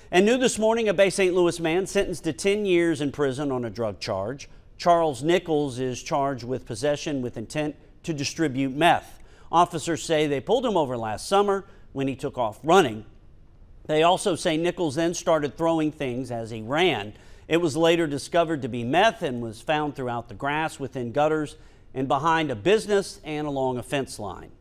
And new this morning, a Bay St. Louis man sentenced to 10 years in prison on a drug charge. Charles Nichols is charged with possession with intent to distribute meth. Officers say they pulled him over last summer when he took off running. They also say Nichols then started throwing things as he ran. It was later discovered to be meth and was found throughout the grass, within gutters, and behind a business and along a fence line.